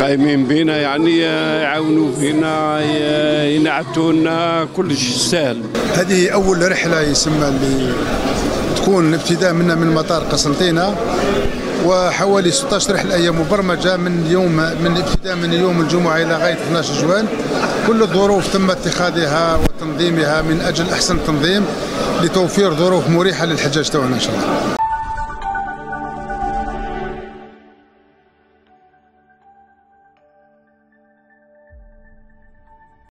قايمين بينا يعني يعاونوا فينا ينعتوا لنا كل شيء سهل. هذه أول رحلة يسمى اللي تكون ابتداء منا من مطار قسنطينة، وحوالي 16 رحلة أيام مبرمجة من ابتداء من يوم الجمعة إلى غاية 12 جوان. كل الظروف تم اتخاذها وتنظيمها من أجل أحسن تنظيم لتوفير ظروف مريحة للحجاج تاعنا إن شاء الله.